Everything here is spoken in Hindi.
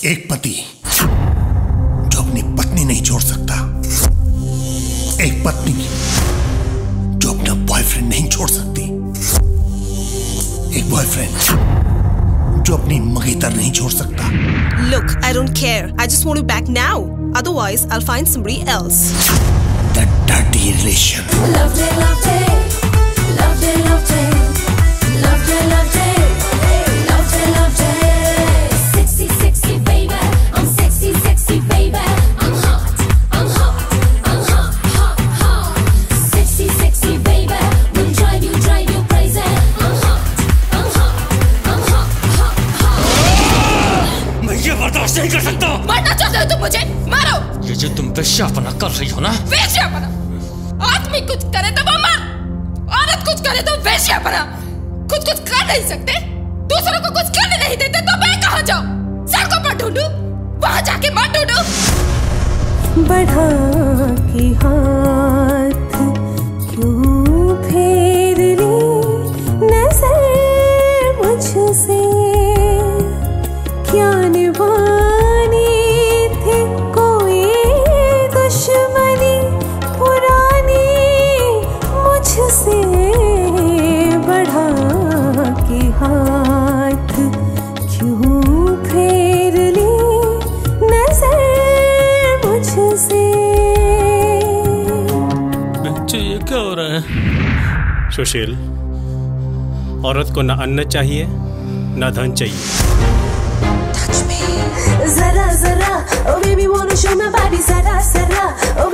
एक पति जो अपनी पत्नी नहीं छोड़ सकता, एक पत्नी जो अपना बॉयफ्रेंड नहीं छोड़ सकती, एक बॉयफ्रेंड जो अपनी मंगेतर नहीं छोड़ सकता। Look, I don't care. I just want you back now. Otherwise, I'll find somebody else. That dirty relation. Love day, love day, love day, love day, love day, love day, love day, love day. Sexy, sexy baby, I'm sexy, sexy baby. I'm hot, I'm hot, I'm hot, hot, hot. Sexy, sexy baby, will drive you crazy. I'm hot, I'm hot, I'm hot, hot, hot. मैं ये बर्दाश्त नहीं कर सकता। मारना चाहते हो तुम मुझे? मारो। ये जो तुम वेश्यापना कर रही हो ना? वेश्यापना? आदमी कुछ करे तो वो मार, औरत कुछ करे तो वेश्यापना। कुछ कर नहीं सकते, दूसरों को कुछ करने नहीं देते तो मैं कहाँ जाऊँ? सड़कों पर ढूंढूं, वहाँ जाके मार ढूंढूं। बढ़ा के हाथ क्यों फेर ली नजर मुझसे, क्या निभानी थी कोई दुश्मनी पुरानी मुझसे। बढ़ा के हाथ क्यों फेर ली नजर मुझसे। बच्चे ये क्या हो रहा है? सुशील, औरत को न अन्न चाहिए न धन चाहिए। Zara, zara, oh baby wanna show my body, zara, zara,